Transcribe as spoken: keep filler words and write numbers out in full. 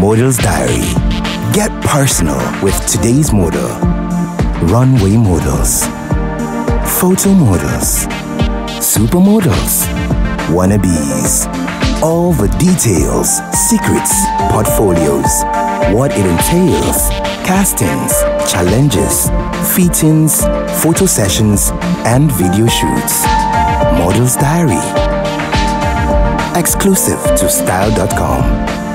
Model's Diary. Get personal with today's model. Runway models, photo models, supermodels, wannabes. All the details, secrets, portfolios, what it entails, castings, challenges, fittings, photo sessions, and video shoots. Model's Diary. Exclusive to style dot com.